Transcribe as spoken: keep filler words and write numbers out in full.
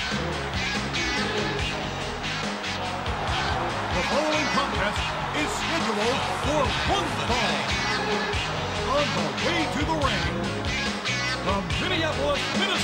The following contest is scheduled for one fall. On the way to the ring, from Minneapolis, Minnesota.